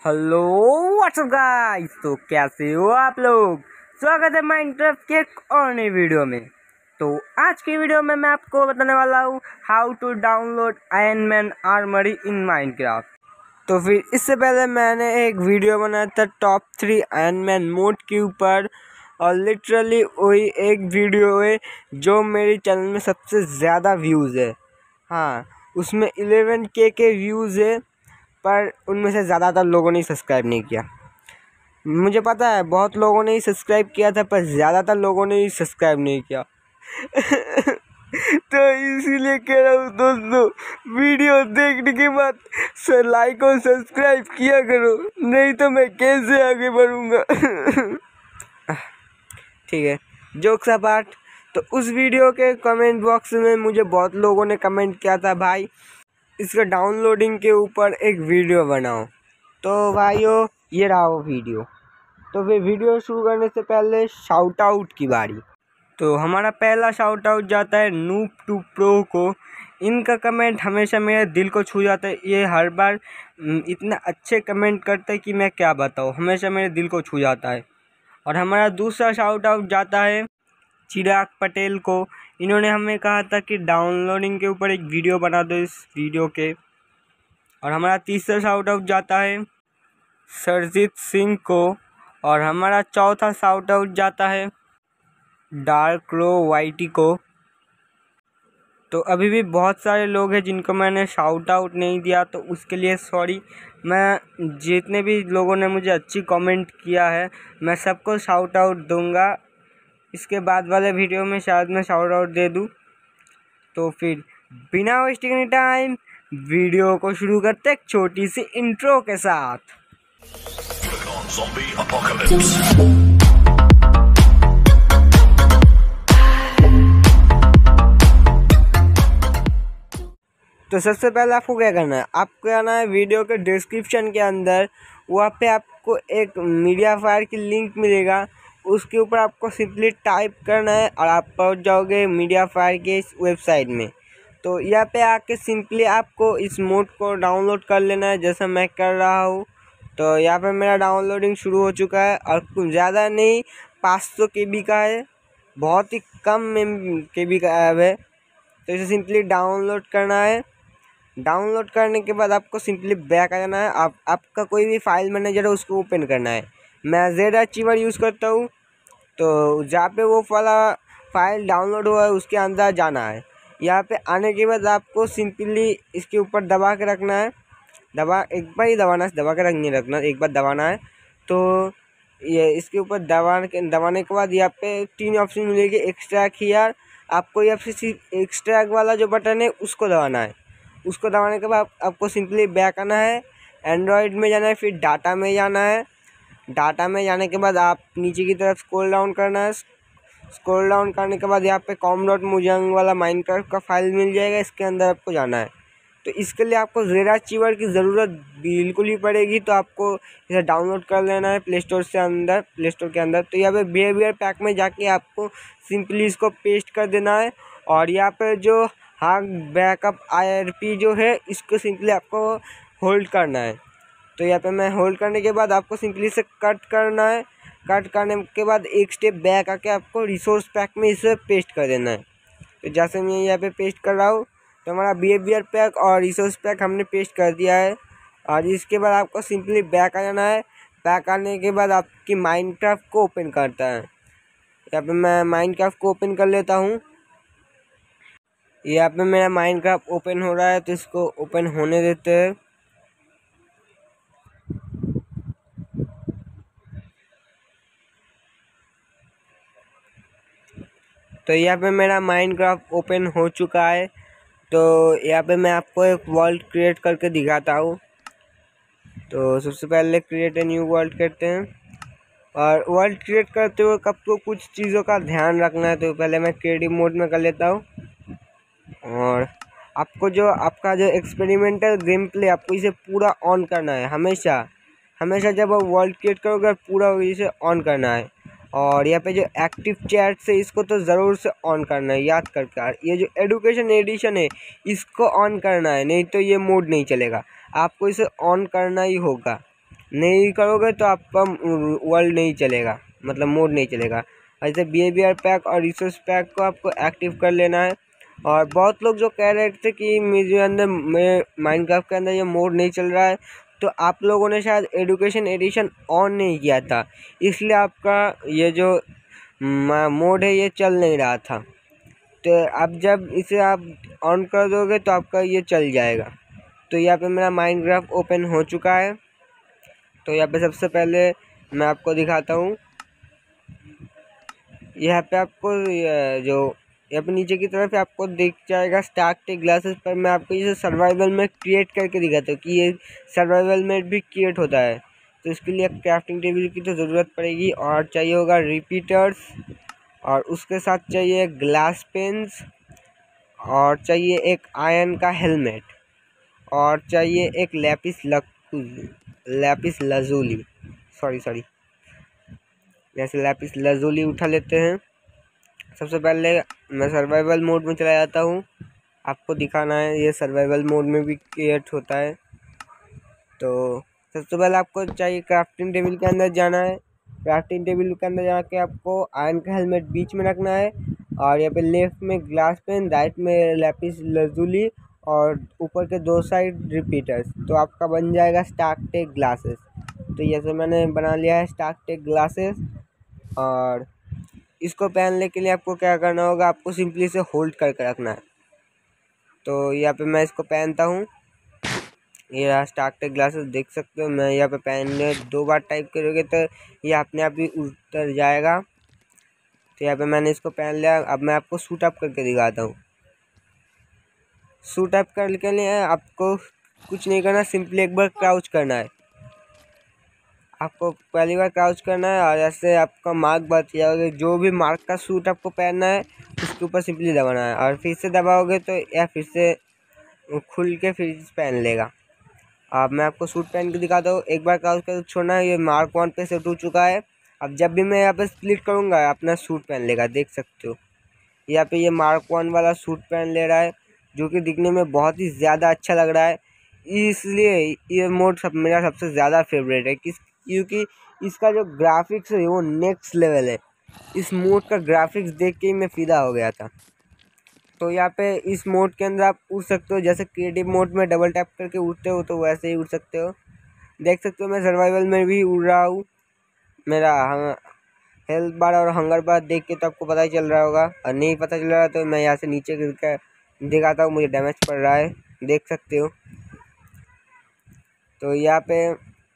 Hello what's up guys. तो कैसे हो आप लोग। स्वागत है माइनक्राफ्ट के एक और नई वीडियो में। तो आज की वीडियो में मैं आपको बताने वाला हूँ how to download Iron Man armoury in Minecraft. तो फिर इससे पहले मैंने एक वीडियो बनाया था टॉप 3 आयरन मैन मोड के ऊपर, और लिटरली वही एक वीडियो है जो मेरे चैनल में सबसे ज़्यादा व्यूज़ है। हाँ, उसमें 11K के व्यूज़ है, पर उनमें से ज़्यादातर लोगों ने सब्सक्राइब नहीं किया। मुझे पता है बहुत लोगों ने ही सब्सक्राइब किया था, पर ज़्यादातर लोगों ने ही सब्सक्राइब नहीं किया। तो इसीलिए कह रहा हूँ दोस्तों, वीडियो देखने के बाद लाइक और सब्सक्राइब किया करो, नहीं तो मैं कैसे आगे बढ़ूँगा। ठीक है, जोक्स अपार्ट। तो उस वीडियो के कमेंट बॉक्स में मुझे बहुत लोगों ने कमेंट किया था, भाई इसका डाउनलोडिंग के ऊपर एक वीडियो बनाओ। तो भाइयों ये रहा वो वीडियो। तो फिर वीडियो शुरू करने से पहले शाउट आउट की बारी। तो हमारा पहला शाउट आउट जाता है नूब टू प्रो को। इनका कमेंट हमेशा मेरे दिल को छू जाता है। ये हर बार इतना अच्छे कमेंट करते हैं कि मैं क्या बताऊँ, हमेशा मेरे दिल को छू जाता है। और हमारा दूसरा शाउट आउट जाता है चिराग पटेल को। इन्होंने हमें कहा था कि डाउनलोडिंग के ऊपर एक वीडियो बना दो इस वीडियो के। और हमारा तीसरा शाउट आउट जाता है सरजीत सिंह को। और हमारा चौथा शाउट आउट जाता है डार्क रो वाईटी को। तो अभी भी बहुत सारे लोग हैं जिनको मैंने शाउट आउट नहीं दिया, तो उसके लिए सॉरी। मैं जितने भी लोगों ने मुझे अच्छी कमेंट किया है मैं सबको शाउट आउट दूंगा। इसके बाद वाले वीडियो में शायद मैं शाउट आउट दे दूँ। तो फिर बिना वेस्टिंग एनी टाइम वीडियो को शुरू करते एक छोटी सी इंट्रो के साथ। तो सबसे पहले आपको क्या करना है, आपको आना है वीडियो के डिस्क्रिप्शन के अंदर। वहाँ पे आपको एक मीडिया फायर की लिंक मिलेगा, उसके ऊपर आपको सिंपली टाइप करना है और आप पहुँच जाओगे मीडिया फायर के इस वेबसाइट में। तो यहाँ पे आके सिंपली आपको इस मोड को डाउनलोड कर लेना है, जैसा मैं कर रहा हूँ। तो यहाँ पे मेरा डाउनलोडिंग शुरू हो चुका है, और कुछ ज़्यादा नहीं 500 KB का है, बहुत ही कम KB का ऐप है। तो इसे सिंपली डाउनलोड करना है। डाउनलोड करने के बाद आपको सिंपली बैक आ जाना है। आपका कोई भी फाइल मैनेजर है उसको ओपन करना है। मैं जेड अचीवर यूज़ करता हूँ, तो जहाँ पे वो वाला फाइल डाउनलोड हुआ है उसके अंदर जाना है। यहाँ पे आने के बाद आपको सिंपली इसके ऊपर दबा के रखना है। एक बार ही दबाना है, दबा के नहीं रखना, एक बार दबाना है। तो ये इसके ऊपर दबाने के बाद यहाँ पे 3 ऑप्शन मिलेगी, एक्सट्रैक्ट हियर। आपको यहाँ पे सिर्फ एक्सट्रैक्ट वाला जो बटन है उसको दबाना है। उसको दबाने के बाद आपको सिंपली बैक आना है, एंड्रॉयड में जाना है, फिर डाटा में जाना है। डाटा में जाने के बाद आप नीचे की तरफ स्क्रॉल डाउन करना है। स्क्रॉल डाउन करने के बाद यहाँ पे com.mojang वाला माइनक्राफ्ट का फाइल मिल जाएगा, इसके अंदर आपको जाना है। तो इसके लिए आपको जेड अचीवर की ज़रूरत बिल्कुल ही पड़ेगी, तो आपको इसे डाउनलोड कर लेना है प्ले स्टोर के अंदर। तो यहाँ पे बिहेवियर पैक में जाके आपको सिंपली इसको पेस्ट कर देना है। और यहाँ पे जो हार्ड बैकअप IRP जो है इसको सिंपली आपको होल्ड करना है। तो यहाँ पे मैं होल्ड करने के बाद आपको सिंपली इसे कट करना है। कट करने के बाद एक स्टेप बैक आके आपको रिसोर्स पैक में इसे पेस्ट कर देना है। तो जैसे मैं यहाँ पे पेस्ट कर रहा हूँ, तो हमारा बिहेवियर पैक और रिसोर्स पैक हमने पेस्ट कर दिया है। और इसके बाद आपको सिंपली बैक आ जाना है। बैक आने के बाद आपकी माइनक्राफ्ट को ओपन करता है। यहाँ पे मैं माइनक्राफ्ट को ओपन कर लेता हूँ। यहाँ पे मेरा माइनक्राफ्ट ओपन हो रहा है, तो इसको ओपन होने देते हैं। तो यहाँ पे मेरा माइनक्राफ्ट ओपन हो चुका है। तो यहाँ पे मैं आपको एक वर्ल्ड क्रिएट करके दिखाता हूँ। तो सबसे पहले क्रिएट ए न्यू वर्ल्ड करते हैं। और वर्ल्ड क्रिएट करते हुए आपको कुछ चीज़ों का ध्यान रखना है। तो पहले मैं क्रिएटिव मोड में कर लेता हूँ। और आपको जो आपका जो एक्सपेरिमेंटल गेम प्ले आपको इसे पूरा ऑन करना है। हमेशा जब आप वर्ल्ड क्रिएट करोगे पूरा इसे ऑन करना है। और यहाँ पे जो एक्टिव चैट से इसको तो ज़रूर से ऑन करना है, याद करके। और ये जो एडुकेशन एडिशन है इसको ऑन करना है, नहीं तो ये मोड नहीं चलेगा। आपको इसे ऑन करना ही होगा। नहीं करोगे तो आपका वर्ल्ड नहीं चलेगा, मतलब मोड नहीं चलेगा। ऐसे बिहेवियर पैक और रिसोर्स पैक को आपको एक्टिव कर लेना है। और बहुत लोग जो कह रहे थे कि मेरे अंदर माइनक्राफ्ट के अंदर ये मोड नहीं चल रहा है, तो आप लोगों ने शायद एजुकेशन एडिशन ऑन नहीं किया था, इसलिए आपका ये जो मोड है ये चल नहीं रहा था। तो अब जब इसे आप ऑन कर दोगे तो आपका ये चल जाएगा। तो यहाँ पे मेरा माइनक्राफ्ट ओपन हो चुका है। तो यहाँ पे सबसे पहले मैं आपको दिखाता हूँ। यहाँ पे आपको जो यहाँ पे नीचे की तरफ आपको दिख जाएगा स्टार्ट ग्लासेस पर। मैं आपको इसे सर्वाइवल में क्रिएट करके दिखाता हूँ कि ये सर्वाइवल में भी क्रिएट होता है। तो इसके लिए क्राफ्टिंग टेबल की तो ज़रूरत पड़ेगी, और चाहिए होगा रिपीटर्स, और उसके साथ चाहिए ग्लास पेन्स, और चाहिए एक आयरन का हेलमेट, और चाहिए एक लैपिस लाजुली सॉरी जैसे लैपिस लाजुली उठा लेते हैं। सबसे पहले मैं सर्वाइवल मोड में चला जाता हूँ, आपको दिखाना है ये सर्वाइवल मोड में भी क्रिएट होता है। तो सबसे पहले आपको चाहिए क्राफ्टिंग टेबल के अंदर जाना है। क्राफ्टिंग टेबल के अंदर जाके आपको आयरन का हेलमेट बीच में रखना है, और यहाँ पे लेफ्ट में ग्लास पेन, राइट में लैपिस लाजुली, और ऊपर के दो साइड रिपीटर्स। तो आपका बन जाएगा स्टार्क ग्लासेस। तो जैसे मैंने बना लिया है स्टार्क ग्लासेस। और इसको पहनने के लिए आपको क्या करना होगा, आपको सिंपली से होल्ड करके रखना है। तो यहाँ पे मैं इसको पहनता हूँ। ये रहा स्टार्क ग्लासेस, देख सकते हो। मैं यहाँ पे पहनने 2 बार टाइप करोगे तो ये अपने आप ही उतर जाएगा। तो यहाँ पे मैंने इसको पहन लिया। अब मैं आपको सूट अप करके दिखाता हूँ। सूट अप करने के लिए आपको कुछ नहीं करना, सिंपली एक बार क्राउच करना है। आपको पहली बार क्राउच करना है, और ऐसे आपका मार्क बच जाओगे। जो भी मार्क का सूट आपको पहनना है उसके ऊपर सिंपली दबाना है, और फिर से दबाओगे तो या फिर से खुल के फिर पहन लेगा। अब मैं आपको सूट पहन के दिखाता हूँ। एक बार क्राउच कर छोड़ना है, ये मार्क 1 पे सेट हो चुका है। अब जब भी मैं यहाँ पे स्प्लिट करूँगा अपना सूट पहन लेगा, देख सकते हो। यहाँ पे ये मार्क 1 वाला सूट पहन ले रहा है, जो कि दिखने में बहुत ही ज़्यादा अच्छा लग रहा है। इसलिए ये मोड मेरा सबसे ज़्यादा फेवरेट है, क्योंकि इसका जो ग्राफिक्स है वो नेक्स्ट लेवल है। इस मोड का ग्राफिक्स देख के ही मैं फिदा हो गया था। तो यहाँ पे इस मोड के अंदर आप उड़ सकते हो, जैसे क्रिएटिव मोड में डबल टैप करके उड़ते हो तो वैसे ही उड़ सकते हो। देख सकते हो मैं सर्वाइवल में भी उड़ रहा हूँ। मेरा हेल्थ बार और हंगर बार देख के तो आपको पता ही चल रहा होगा, और नहीं पता चल रहा तो मैं यहाँ से नीचे गिर कर दिखाता हूँ, मुझे डैमेज पड़ रहा है, देख सकते हो। तो यहाँ पे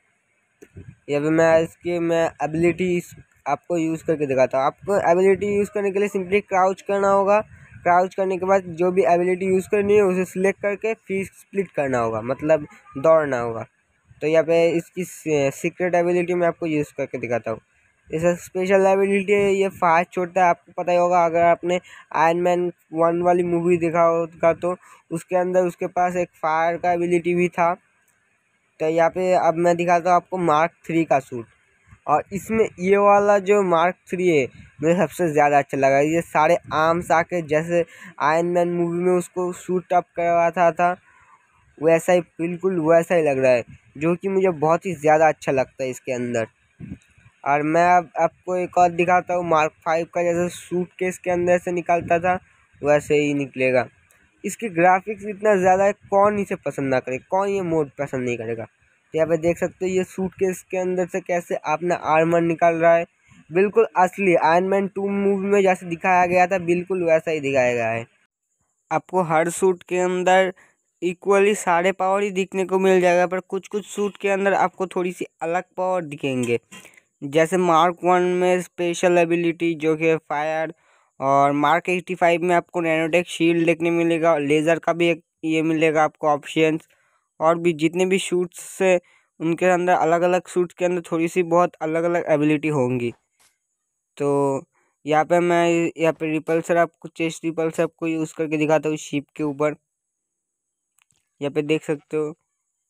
मैं एबिलिटी आपको यूज़ करके दिखाता हूँ। आपको एबिलिटी यूज़ करने के लिए सिंपली क्राउच करना होगा। क्राउच करने के बाद जो भी एबिलिटी यूज़ करनी है उसे सिलेक्ट करके फिर स्प्लिट करना होगा, मतलब दौड़ना होगा। तो यहाँ पे इसकी सीक्रेट एबिलिटी मैं आपको यूज़ करके दिखाता हूँ। जैसे स्पेशल एबिलिटी है, ये फास्ट छोड़ता है। आपको पता ही होगा, अगर आपने आयरन मैन 1 वाली मूवी देखा होगा तो उसके अंदर उसके पास एक फायर का एबिलिटी भी था। तो यहाँ पे अब मैं दिखाता हूँ आपको मार्क 3 का सूट, और इसमें ये वाला जो मार्क 3 है मुझे सबसे ज़्यादा अच्छा लगा। ये सारे आर्म्स आके जैसे आयरन मैन मूवी में उसको सूट अप करवाता था, वैसा ही बिल्कुल वैसा ही लग रहा है, जो कि मुझे बहुत ही ज़्यादा अच्छा लगता है इसके अंदर। और मैं अब आपको एक और दिखाता हूँ मार्क 5 का, जैसे सूट केस के अंदर से निकलता था वैसे ही निकलेगा। इसकी ग्राफिक्स इतना ज़्यादा है, कौन इसे पसंद ना करे, कौन ये मोड पसंद नहीं करेगा। तो यहाँ पे देख सकते हो ये सूटकेस के अंदर से कैसे अपना आर्मर निकाल रहा है, बिल्कुल असली आयरन मैन 2 मूवी में जैसे दिखाया गया था बिल्कुल वैसा ही दिखाया गया है। आपको हर सूट के अंदर इक्वली सारे पावर ही दिखने को मिल जाएगा, पर कुछ कुछ सूट के अंदर आपको थोड़ी सी अलग पावर दिखेंगे। जैसे मार्क 1 में स्पेशल एबिलिटी जो कि फायर, और मार्क 85 में आपको नैनोटेक शील्ड देखने मिलेगा, और लेज़र का भी एक ये मिलेगा आपको ऑप्शंस। और भी जितने भी शूट्स से उनके अंदर अलग अलग शूट्स के अंदर थोड़ी सी बहुत अलग अलग एबिलिटी होंगी। तो यहाँ पे रिपल्सर आपको चेस्ट रिपल्सर आपको यूज़ करके दिखाता हूँ शिप के ऊपर। यहाँ पे देख सकते हो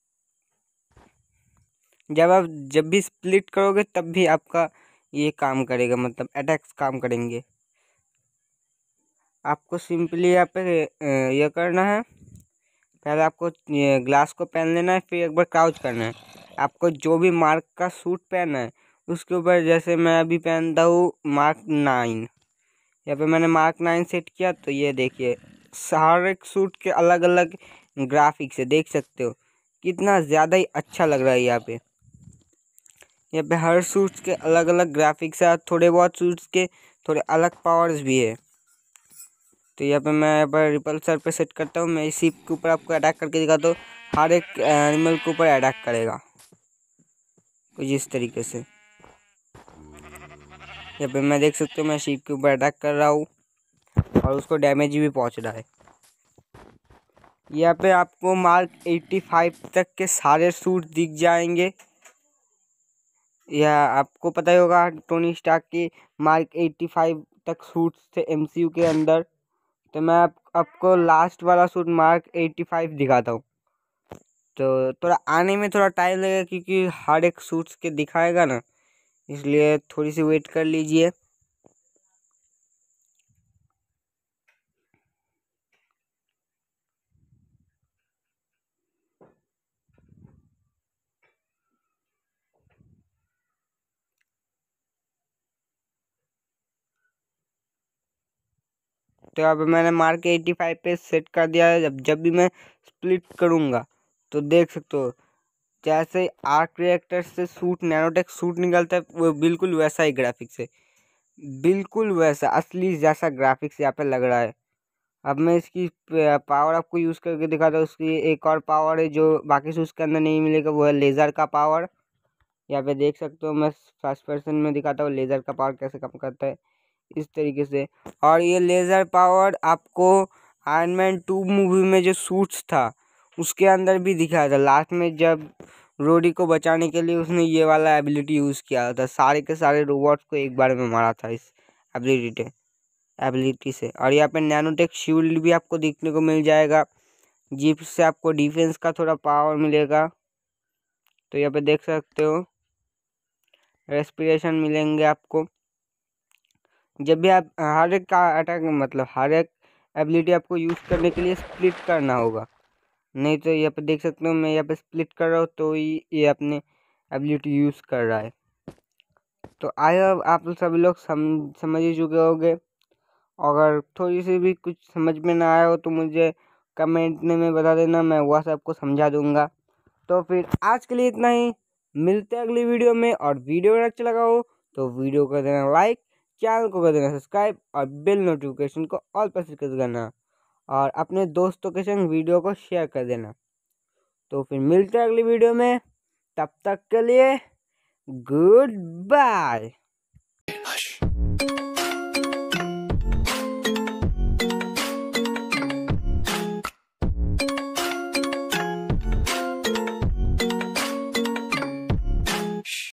जब भी स्प्लिट करोगे तब भी आपका ये काम करेगा, मतलब अटैक्स काम करेंगे। आपको सिंपली यहाँ पे ये करना है, पहले आपको ग्लास को पहन लेना है, फिर एक बार क्राउच करना है। आपको जो भी मार्क का सूट पहना है उसके ऊपर, जैसे मैं अभी पहनता हूँ मार्क 9, यहाँ पे मैंने मार्क 9 सेट किया तो ये देखिए हर एक सूट के अलग अलग ग्राफिक्स है, देख सकते हो कितना ज़्यादा ही अच्छा लग रहा है। यहाँ पे हर सूट्स के अलग अलग ग्राफिक्स है, थोड़े बहुत सूट्स के थोड़े अलग पावर्स भी है। तो यहाँ पे मैं यहाँ पर रिपल्सर पे सेट करता हूँ, मैं इस शिप के ऊपर आपको अटैक करके दिखाता हूँ, हर एक एनिमल के ऊपर अटैक करेगा कुछ इस तरीके से। यहाँ पे मैं देख सकते हो मैं शिप के ऊपर अटैक कर रहा हूँ और उसको डैमेज भी पहुँच रहा है। यहाँ पे आपको मार्क 85 तक के सारे सूट दिख जाएंगे। यह आपको पता ही होगा टोनी स्टार्क की मार्क 85 तक सूट्स थे एमसीयू के अंदर। तो मैं आपको लास्ट वाला सूट मार्क 85 दिखाता हूँ। तो थोड़ा आने में थोड़ा टाइम लगेगा क्योंकि हर एक सूट्स के दिखाएगा ना, इसलिए थोड़ी सी वेट कर लीजिए। तो अब मैंने मार्क 85 पे सेट कर दिया है। जब भी मैं स्प्लिट करूँगा तो देख सकते हो जैसे आर्क रिएक्टर से सूट नैनोटेक सूट निकलता है वो बिल्कुल वैसा ही ग्राफिक्स है, बिल्कुल वैसा असली जैसा ग्राफिक्स यहाँ पे लग रहा है। अब मैं इसकी पावर आपको यूज़ करके दिखाता हूँ। उसकी एक और पावर है जो बाकी सूट्स के अंदर नहीं मिलेगा, वो है लेज़र का पावर। यहाँ पे देख सकते हो मैं फर्स्ट पर्सन में दिखाता हूँ लेज़र का पावर कैसे काम करता है इस तरीके से। और ये लेज़र पावर आपको आयरन मैन 2 मूवी में जो सूट्स था उसके अंदर भी दिखाया था। लास्ट में जब रोडी को बचाने के लिए उसने ये वाला एबिलिटी यूज़ किया था, सारे के सारे रोबोट्स को एक बार में मारा था इस एबिलिटी से। और यहाँ पे नैनोटेक शील्ड भी आपको देखने को मिल जाएगा जिससे आपको डिफेंस का थोड़ा पावर मिलेगा। तो यहाँ पे देख सकते हो रेस्पिरेशन मिलेंगे आपको जब भी आप हर एक का अटैक, मतलब हर एक एबिलिटी आपको यूज़ करने के लिए स्प्लिट करना होगा। नहीं तो यहाँ पे देख सकते हो मैं यहाँ पे स्प्लिट कर रहा हूँ तो ये अपने एबिलिटी यूज़ कर रहा है। तो आई होप आप सभी लोग समझ ही चुके होंगे। अगर थोड़ी सी भी कुछ समझ में ना आया हो तो मुझे कमेंट में बता देना, मैं वह सबको समझा दूंगा। तो फिर आज के लिए इतना ही, मिलते हैं अगली वीडियो में। और वीडियो अगर अच्छा लगा हो तो वीडियो को देना लाइक, चैनल को कर देना सब्सक्राइब और बेल नोटिफिकेशन को ऑल पर सेट कर देना और अपने दोस्तों के संग वीडियो को शेयर कर देना। तो फिर मिलते हैं अगली वीडियो में, तब तक के लिए गुड बाय।